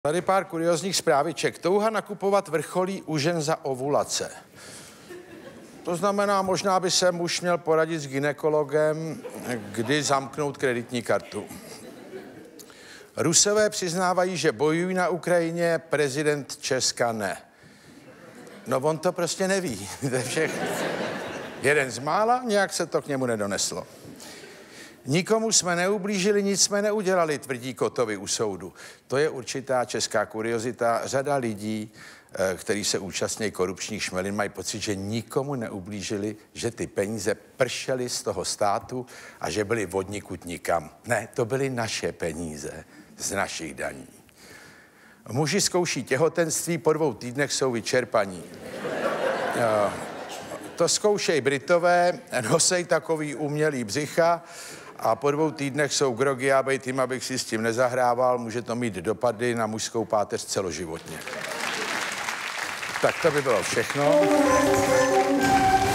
Tady pár kuriózních zpráviček. Touha nakupovat vrcholí u žen za ovulace. To znamená, možná by se muž měl poradit s gynekologem, kdy zamknout kreditní kartu. Rusové přiznávají, že bojují na Ukrajině, prezident Česka ne. No on to prostě neví. To je všechno. Jeden z mála, nějak se to k němu nedoneslo. Nikomu jsme neublížili, nic jsme neudělali, tvrdí Kotovi u soudu. To je určitá česká kuriozita. Řada lidí, kteří se účastní korupčních šmelin, mají pocit, že nikomu neublížili, že ty peníze pršely z toho státu a že byly odnikud nikam. Ne, to byly naše peníze z našich daní. Muži zkouší těhotenství, po 2 týdnech jsou vyčerpaní. To zkoušej Britové, nosej takový umělý břicha a po 2 týdnech jsou grogy, já bej tím, abych si s tím nezahrával, může to mít dopady na mužskou páteř celoživotně. Tak to by bylo všechno.